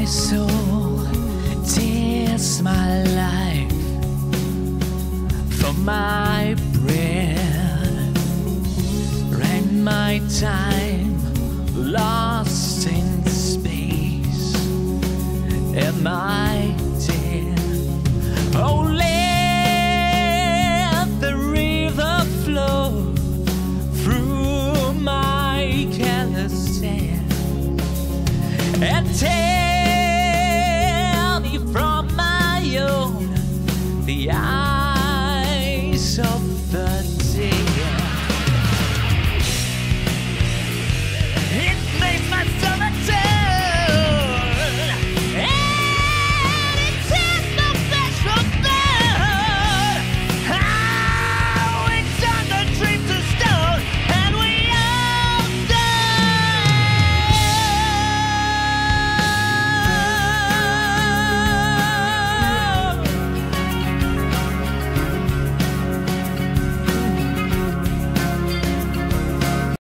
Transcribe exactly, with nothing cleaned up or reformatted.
my soul, tears my life, for my bread, and my time lost in space. Am I dead? Oh, let the river flow through my callous hand and tell me from my own the eyes of